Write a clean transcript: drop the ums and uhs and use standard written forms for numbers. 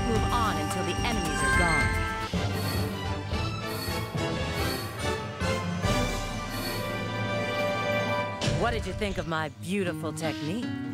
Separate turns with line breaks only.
can't move on until the enemies are gone. What did you think of my beautiful technique?